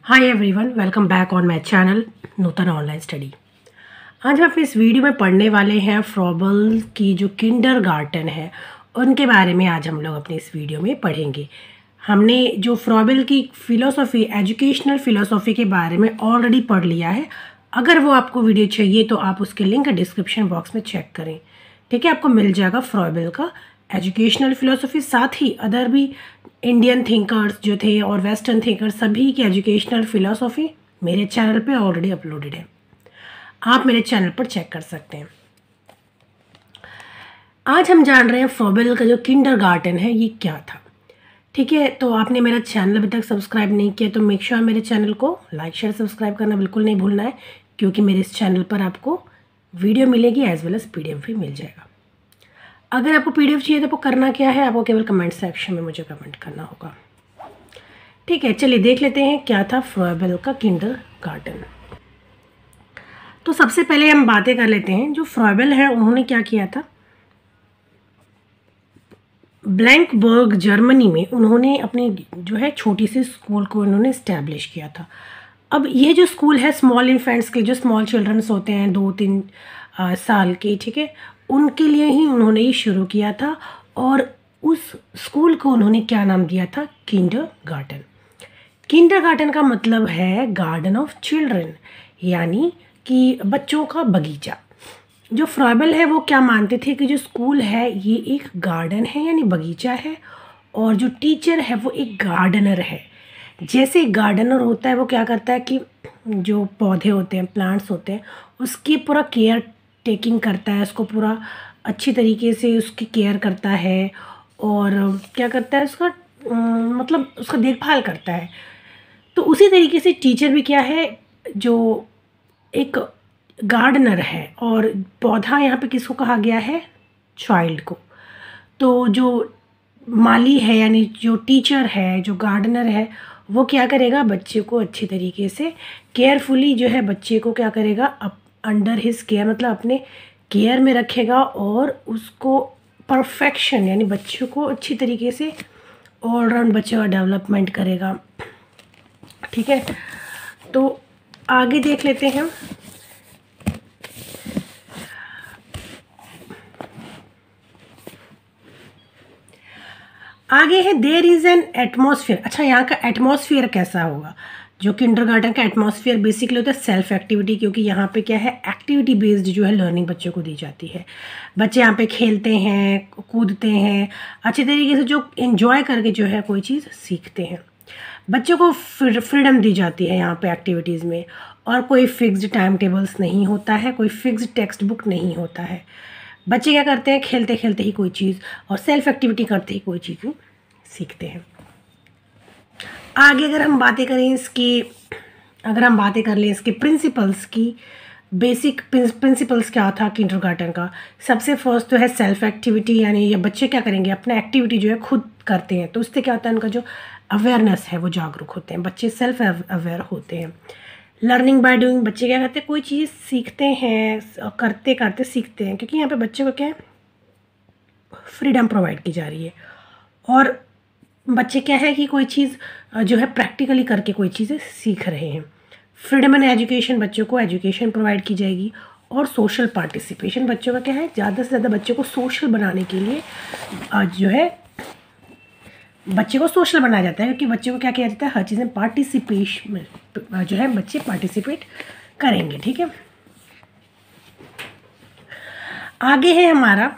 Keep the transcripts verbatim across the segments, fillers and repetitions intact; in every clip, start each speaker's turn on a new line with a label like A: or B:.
A: Hi everyone, welcome back on my channel Nutan online study. आज हम अपने इस वीडियो में पढ़ने वाले हैं फ्रॉबल की जो किंडरगार्टन है उनके बारे में। आज हम लोग अपने इस वीडियो में पढ़ेंगे। हमने जो फ्रॉबल की फ़िलोसॉफ़ी, एजुकेशनल फ़िलोसॉफ़ी के बारे में ऑलरेडी पढ़ लिया है। अगर वो आपको वीडियो चाहिए तो आप उसके लिंक डिस्क्रिप्शन बॉक्स में चेक करें, ठीक है। आपको मिल जाएगा फ्रॉबल का एजुकेशनल फ़िलोसॉफ़ी, साथ ही अदर भी इंडियन थिंकर्स जो थे और वेस्टर्न थिंकर्स, सभी की एजुकेशनल फ़िलोसॉफ़ी मेरे चैनल पे ऑलरेडी अपलोडेड है। आप मेरे चैनल पर चेक कर सकते हैं। आज हम जान रहे हैं फ्रॉबल का जो किंडरगार्टन है ये क्या था, ठीक है। तो आपने मेरा चैनल अभी तक सब्सक्राइब नहीं किया तो मेक श्योर मेरे चैनल को लाइक शेयर सब्सक्राइब करना बिल्कुल नहीं भूलना है, क्योंकि मेरे इस चैनल पर आपको वीडियो मिलेगी as well as P D F भी मिल जाएगा। अगर आपको पी डी एफ चाहिए तो आपको करना क्या है, आपको केवल कमेंट सेक्शन में मुझे कमेंट करना होगा, ठीक है। चलिए देख लेते हैं क्या था फ्रॉबल का किंडरगार्टन। तो सबसे पहले हम बातें कर लेते हैं। जो फ्रॉबल है उन्होंने क्या किया था, ब्लैंकबर्ग जर्मनी में उन्होंने अपनी जो है छोटी सी स्कूल को उन्होंने इस्टेब्लिश किया था। अब ये जो स्कूल है स्मॉल इन्फेंट्स के, जो स्मॉल चिल्ड्रंस होते हैं दो तीन आ, साल के, ठीक है, उनके लिए ही उन्होंने ये शुरू किया था। और उस स्कूल को उन्होंने क्या नाम दिया था, किंडरगार्टन। किंडरगार्टन का मतलब है गार्डन ऑफ चिल्ड्रन, यानी कि बच्चों का बगीचा। जो फ्रॉबल है वो क्या मानते थे कि जो स्कूल है ये एक गार्डन है यानी बगीचा है, और जो टीचर है वो एक गार्डनर है। जैसे एक गार्डनर होता है वो क्या करता है कि जो पौधे होते हैं, प्लांट्स होते हैं, उसकी पूरा केयर टेकिंग करता है, उसको पूरा अच्छी तरीके से उसकी केयर करता है और क्या करता है, उसका मतलब उसका देखभाल करता है। तो उसी तरीके से टीचर भी क्या है, जो एक गार्डनर है। और पौधा यहाँ पे किसको कहा गया है, चाइल्ड को। तो जो माली है यानी जो टीचर है, जो गार्डनर है, वो क्या करेगा, बच्चे को अच्छी तरीके से केयरफुली जो है बच्चे को क्या करेगा, अप अंडर हिज केयर, मतलब अपने केयर में रखेगा और उसको परफेक्शन यानी बच्चों को अच्छी तरीके से ऑलराउंड बच्चों का डेवलपमेंट करेगा, ठीक है। तो आगे देख लेते हैं। आगे है देयर इज़ एन एटमॉस्फेयर। अच्छा, यहाँ का एटमॉस्फेयर कैसा होगा, जो किंडरगार्टन का एटमॉस्फेयर बेसिकली होता है सेल्फ एक्टिविटी, क्योंकि यहाँ पे क्या है, एक्टिविटी बेस्ड जो है लर्निंग बच्चों को दी जाती है। बच्चे यहाँ पे खेलते हैं, कूदते हैं, अच्छे तरीके से जो एंजॉय करके जो है कोई चीज़ सीखते हैं। बच्चों को फ्रीडम दी जाती है यहाँ पे एक्टिविटीज़ में, और कोई फिक्स्ड टाइम टेबल्स नहीं होता है, कोई फिक्स्ड टेक्स्ट बुक नहीं होता है। बच्चे क्या करते हैं, खेलते खेलते ही कोई चीज़ और सेल्फ एक्टिविटी करते ही कोई चीज़ सीखते हैं। आगे अगर हम बातें करें इसकी, अगर हम बातें कर लें इसके प्रिंसिपल्स की, बेसिक प्रिंसिपल्स क्या था किंडरगार्टन का। सबसे फर्स्ट तो है सेल्फ एक्टिविटी, यानी ये बच्चे क्या करेंगे, अपना एक्टिविटी जो है खुद करते हैं। तो उससे क्या होता है, उनका जो अवेयरनेस है वो जागरूक होते हैं, बच्चे सेल्फ अवेयर होते हैं। लर्निंग बाय डूइंग, बच्चे क्या करते हैं, कोई चीज़ सीखते हैं, करते करते सीखते हैं, क्योंकि यहाँ पे बच्चे को क्या है, फ्रीडम प्रोवाइड की जा रही है। और बच्चे क्या है कि कोई चीज़ जो है प्रैक्टिकली करके कोई चीज़ें सीख रहे हैं। फ्रीडम एंड एजुकेशन, बच्चों को एजुकेशन प्रोवाइड की जाएगी। और सोशल पार्टिसिपेशन, बच्चों का क्या है, ज़्यादा से ज़्यादा बच्चों को सोशल बनाने के लिए जो है बच्चे को सोशल बनाया जाता है, क्योंकि बच्चे को क्या किया जाता है, हर चीज़ में पार्टिसिपेशन जो है बच्चे पार्टिसिपेट करेंगे, ठीक है। आगे है हमारा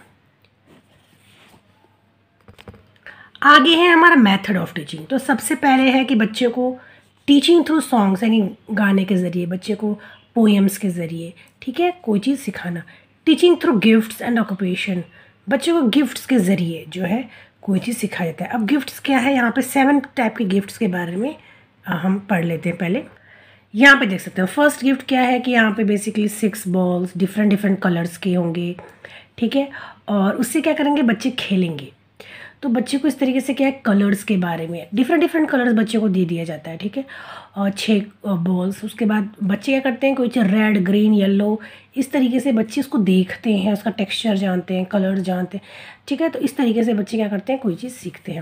A: आगे है हमारा मेथड ऑफ टीचिंग। तो सबसे पहले है कि बच्चे को टीचिंग थ्रू सॉन्ग्स, यानी गाने के ज़रिए, बच्चे को पोएम्स के ज़रिए, ठीक है, कोई चीज़ सिखाना। Teaching through gifts and occupation, बच्चों को गिफ्ट्स के ज़रिए जो है कोई चीज़ सिखाया जाता है। अब गिफ्ट्स क्या है, यहाँ पे सेवन टाइप के गिफ्ट्स के बारे में हम पढ़ लेते हैं। पहले यहाँ पे देख सकते हैं फर्स्ट गिफ्ट क्या है कि यहाँ पे basically six balls different different colours के होंगे, ठीक है, और उससे क्या करेंगे, बच्चे खेलेंगे। तो बच्चे को इस तरीके से क्या है, कलर्स के बारे में डिफरेंट डिफरेंट कलर्स बच्चे को दे दिया जाता है, ठीक है, और छः बॉल्स। उसके बाद बच्चे क्या करते हैं, कोई चीज़ रेड, ग्रीन, येलो, इस तरीके से बच्चे उसको देखते हैं, उसका टेक्सचर जानते हैं, कलर्स जानते हैं, ठीक है। तो इस तरीके से बच्चे क्या करते हैं, कोई चीज़ सीखते हैं।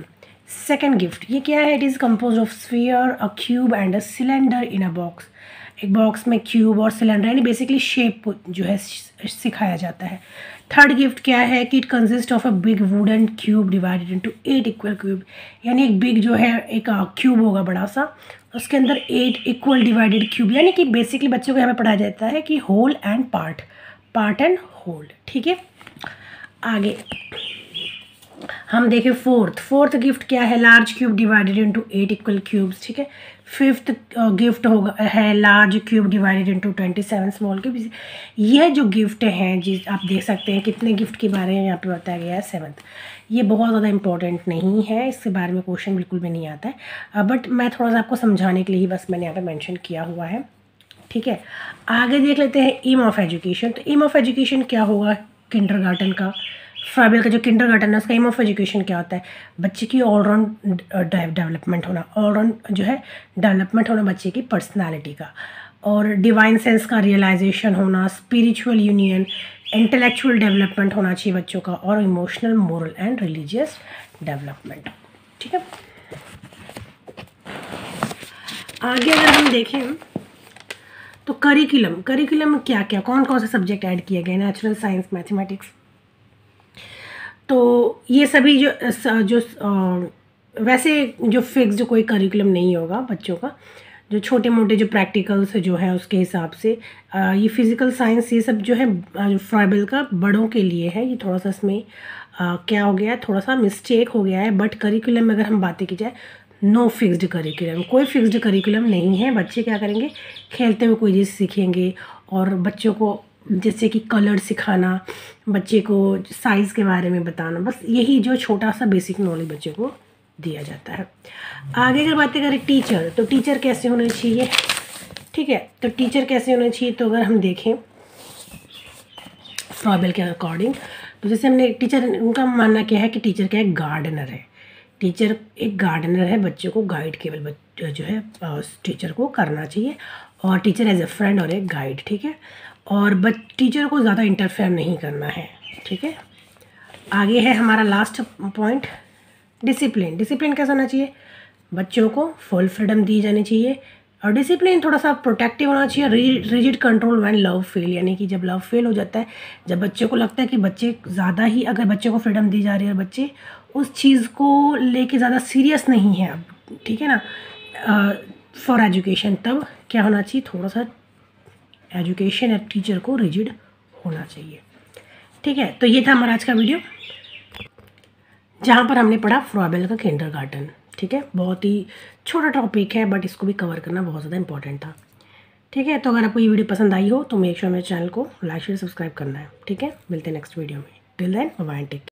A: सेकेंड गिफ्ट, ये क्या है? It is compose of sphere, a cube and a cylinder in a box. एक बॉक्स में क्यूब और सिलेंडर यानी बेसिकली शेप जो है सिखाया जाता है। थर्ड गिफ्ट क्या है कि it consist of a big wooden cube divided into eight equal cube, यानी एक बिग जो है एक क्यूब होगा बड़ा सा, उसके अंदर एट इक्वल डिवाइडेड क्यूब, यानी कि बेसिकली बच्चों को यहाँ पे पढ़ाया जाता है कि whole and part, part and whole. ठीक है, आगे हम देखें फोर्थ फोर्थ गिफ्ट क्या है? Large cube divided into eight equal cubes. ठीक है, फिफ्थ गिफ्ट होगा है large cube divided into twenty seven small cubes. यह जो गिफ्ट हैं जी, आप देख सकते हैं कितने गिफ्ट के बारे में यहाँ पे बताया गया है, सेवन्थ। ये बहुत ज़्यादा इंपॉर्टेंट नहीं है, इसके बारे में क्वेश्चन बिल्कुल भी नहीं आता है, बट मैं थोड़ा सा आपको समझाने के लिए ही बस मैंने यहाँ पे मेंशन किया हुआ है। ठीक है, आगे देख लेते हैं एम ऑफ एजुकेशन। तो एम ऑफ एजुकेशन क्या होगा? किंडरगार्टन का, फ्राइबल का जो किंडरगार्टन है उसका एम ऑफ एजुकेशन क्या होता है? बच्चे की ऑलराउंड डेवलपमेंट होना, ऑलराउंड जो है डेवलपमेंट होना बच्चे की पर्सनालिटी का, और डिवाइन सेंस का रियलाइजेशन होना, स्पिरिचुअल यूनियन, इंटेलेक्चुअल डेवलपमेंट होना चाहिए बच्चों का, और emotional, moral and religious development. ठीक है, आगे अगर हम देखें तो करिकुलम, करिकुलम में क्या क्या कौन कौन से सब्जेक्ट ऐड किए गए? Natural science, mathematics. तो ये सभी जो जो वैसे जो फिक्स जो कोई करिकुलम नहीं होगा बच्चों का, जो छोटे मोटे जो प्रैक्टिकल्स जो है उसके हिसाब से ये फिज़िकल साइंस ये सब जो है फ्राइबल का बड़ों के लिए है। ये थोड़ा सा इसमें आ, क्या हो गया है, थोड़ा सा मिस्टेक हो गया है। बट करिकुलम में अगर हम बातें की जाए, नो फिक्स्ड करिकुलम, कोई फिक्स्ड करिकुलम नहीं है। बच्चे क्या करेंगे, खेलते हुए कोई चीज़ सीखेंगे, और बच्चों को जैसे कि कलर सिखाना, बच्चे को साइज़ के बारे में बताना, बस यही जो छोटा सा बेसिक नॉलेज बच्चे को दिया जाता है। आगे अगर बातें करें टीचर, तो टीचर कैसे होने चाहिए? ठीक है, तो टीचर कैसे होने चाहिए? तो अगर हम देखें फ्राइबल के अकॉर्डिंग, तो जैसे हमने टीचर, उनका मानना क्या है कि टीचर क्या है? गार्डनर है। टीचर एक गार्डनर है, बच्चों को गाइड केवल जो है टीचर को करना चाहिए, और टीचर एज ए फ्रेंड और एक गाइड। ठीक है, और बच टीचर को ज़्यादा इंटरफेयर नहीं करना है। ठीक है, आगे है हमारा लास्ट पॉइंट, डिसिप्लिन। डिसिप्लिन कैसा होना चाहिए? बच्चों को फुल फ्रीडम दी जानी चाहिए, और डिसिप्लिन थोड़ा सा प्रोटेक्टिव होना चाहिए। Rigid control when love fail, यानी कि जब लव फेल हो जाता है, जब बच्चों को लगता है कि बच्चे ज़्यादा ही, अगर बच्चों को फ्रीडम दी जा रही है और बच्चे उस चीज़ को लेके ज़्यादा सीरियस नहीं है अब, ठीक है ना, फॉर एजुकेशन, तब क्या होना चाहिए? थोड़ा सा एजुकेशन या टीचर को रिजिड होना चाहिए। ठीक है, तो ये था हमारा आज का वीडियो, जहाँ पर हमने पढ़ा फ्राइबल का किंडरगार्टन। ठीक है, बहुत ही छोटा टॉपिक है, बट इसको भी कवर करना बहुत ज़्यादा इंपॉर्टेंट था। ठीक है, तो अगर आपको ये वीडियो पसंद आई हो तो मेक श्योर मेरे चैनल को लाइक शेयर सब्सक्राइब करना है। ठीक है, मिलते हैं नेक्स्ट वीडियो में। Till then bye bye, take care.